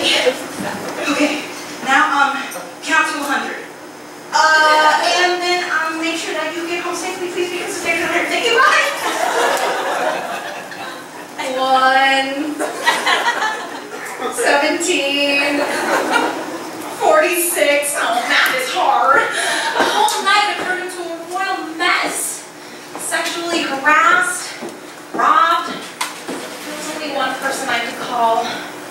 Okay. Now, count to 100. And then make sure that you get home safely, please, because it's very hard. Thank you, bye. 1, 17, 46. Oh, math is hard. The whole night I turned into a royal mess. Sexually harassed, robbed. There was only one person I could call.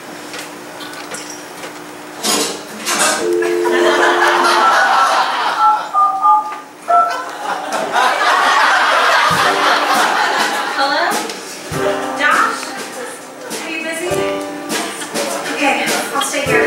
Hello? Josh? Are you busy? Okay, I'll stay here.